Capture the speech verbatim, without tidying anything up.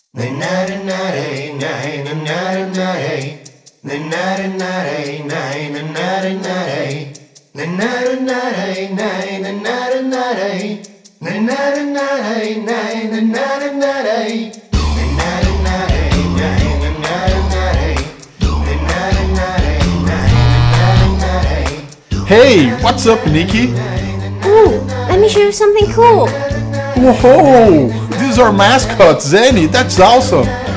Hey, what's up, Nikki? Ooh, let me show you something cool. Whoa, these are mascots, Zenny, that's awesome.